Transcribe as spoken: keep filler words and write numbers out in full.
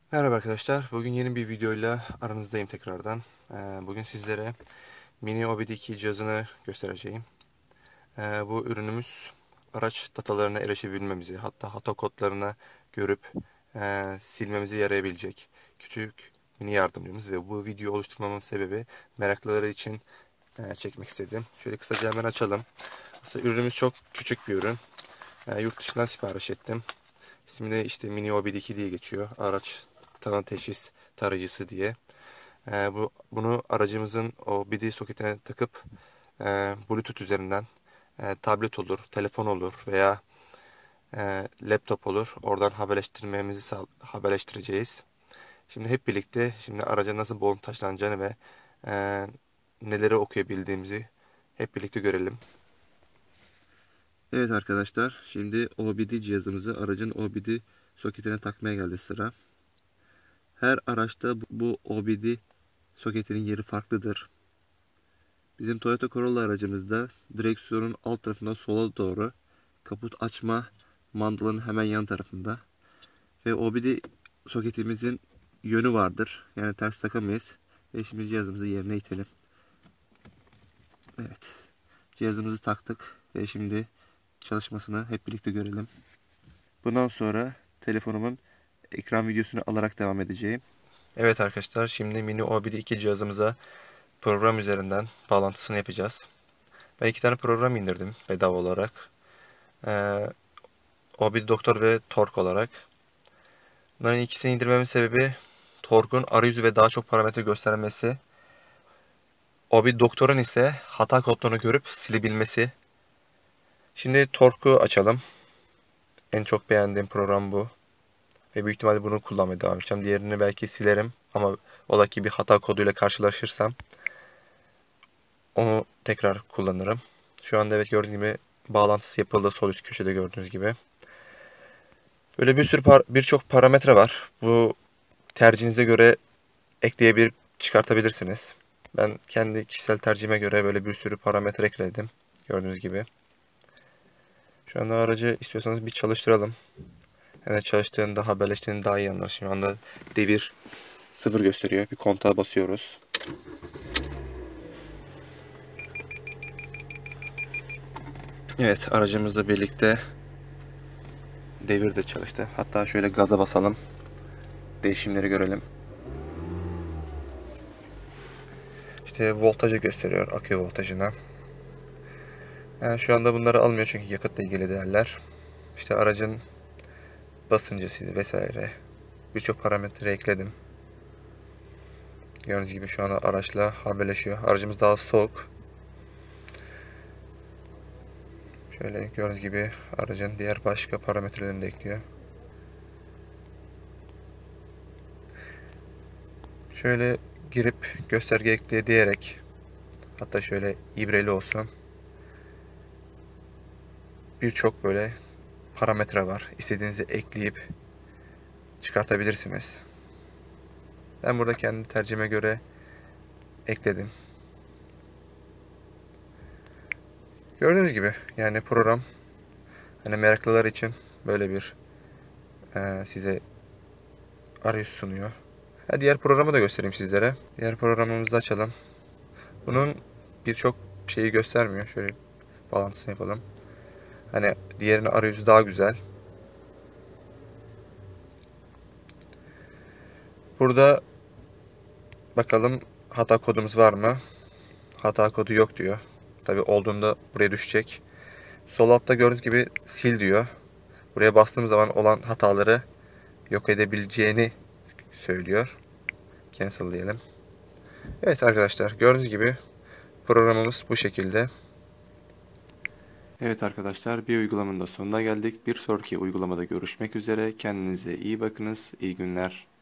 Merhaba arkadaşlar. Bugün yeni bir videoyla aranızdayım tekrardan. Ee, Bugün sizlere Mini O B D iki cihazını göstereceğim. Ee, Bu ürünümüz araç datalarına erişebilmemizi, hatta hata kodlarına görüp e, silmemizi yarayabilecek küçük mini yardımcımız ve bu video oluşturmamın sebebi meraklıları için e, çekmek istedim. Şöyle kısaca hemen açalım. Aslında ürünümüz çok küçük bir ürün. E, Yurt dışından sipariş ettim. İsmi de işte Mini O B D iki diye geçiyor. Araç tanı teşhis tarayıcısı diye. Ee, bu bunu aracımızın o B D soketine takıp e, Bluetooth üzerinden e, tablet olur, telefon olur veya e, laptop olur. Oradan haberleştirmemizi sağ- haberleştireceğiz. Şimdi hep birlikte şimdi araca nasıl montajlanacağını ve e, neleri okuyabildiğimizi hep birlikte görelim. Evet arkadaşlar, şimdi O B D cihazımızı aracın O B D soketine takmaya geldi sıra. Her araçta bu O B D soketinin yeri farklıdır. Bizim Toyota Corolla aracımızda direksiyonun alt tarafından sola doğru, kaput açma mandalının hemen yan tarafında ve O B D soketimizin yönü vardır. Yani ters takamayız. Ve şimdi cihazımızı yerine itelim. Evet. Cihazımızı taktık ve şimdi çalışmasını hep birlikte görelim. Bundan sonra telefonumun ekran videosunu alarak devam edeceğim. Evet arkadaşlar, şimdi Mini O B D iki cihazımıza program üzerinden bağlantısını yapacağız. Ben iki tane program indirdim bedava olarak. Ee, O B D Doktor ve Torque olarak. Bunların ikisini indirmemin sebebi Torque'un arayüzü ve daha çok parametre göstermesi. O B D Doktor'un ise hata kodlarını görüp silebilmesi. Şimdi Torque'u açalım. En çok beğendiğim program bu. Ve büyük ihtimalle bunu kullanmaya devam edeceğim. Diğerini belki silerim ama ola ki bir hata koduyla karşılaşırsam onu tekrar kullanırım. Şu anda evet, gördüğünüz gibi bağlantısı yapıldı, sol üst köşede gördüğünüz gibi. Böyle bir sürü par birçok parametre var. Bu tercihinize göre ekleyebilir, çıkartabilirsiniz. Ben kendi kişisel tercihime göre böyle bir sürü parametre ekledim. Gördüğünüz gibi. Şu anda aracı istiyorsanız bir çalıştıralım. Evet, çalıştığında haberleştiğini daha iyi anlar. Şu anda devir sıfır gösteriyor. Bir kontağa basıyoruz. Evet, aracımızla birlikte devir de çalıştı. Hatta şöyle gaza basalım. Değişimleri görelim. İşte voltajı gösteriyor, akü voltajına. Yani şu anda bunları almıyor çünkü yakıtla ilgili değerler. İşte aracın basıncısıydı vesaire. Birçok parametre ekledim. Gördüğünüz gibi şu anda araçla haberleşiyor. Aracımız daha soğuk. Şöyle gördüğünüz gibi aracın diğer başka parametrelerini de ekliyor. Şöyle girip gösterge ekle diyerek, hatta şöyle ibreli olsun. Birçok böyle parametre var. İstediğinizi ekleyip çıkartabilirsiniz. Ben burada kendi tercihime göre ekledim. Gördüğünüz gibi yani program hani meraklılar için böyle bir e, size arayüz sunuyor. Ha, diğer programı da göstereyim sizlere. Diğer programımızı açalım. Bunun birçok şeyi göstermiyor. Şöyle bağlantısını yapalım. Hani diğerinin arayüzü daha güzel. Burada bakalım hata kodumuz var mı? Hata kodu yok diyor. Tabi olduğunda buraya düşecek. Sol altta gördüğünüz gibi sil diyor. Buraya bastığım zaman olan hataları yok edebileceğini söylüyor. Cancel diyelim. Evet arkadaşlar, gördüğünüz gibi programımız bu şekilde. Evet arkadaşlar, bir uygulamanın da sonuna geldik. Bir sonraki uygulamada görüşmek üzere. Kendinize iyi bakınız. İyi günler.